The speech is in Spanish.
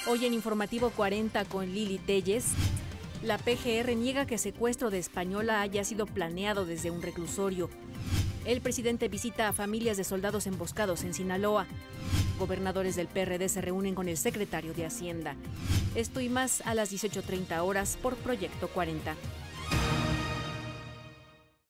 Hoy en Informativo 40 con Lili Telles, la PGR niega que secuestro de española haya sido planeado desde un reclusorio. El presidente visita a familias de soldados emboscados en Sinaloa. Gobernadores del PRD se reúnen con el secretario de Hacienda. Esto y más a las 18:30 horas por Proyecto 40.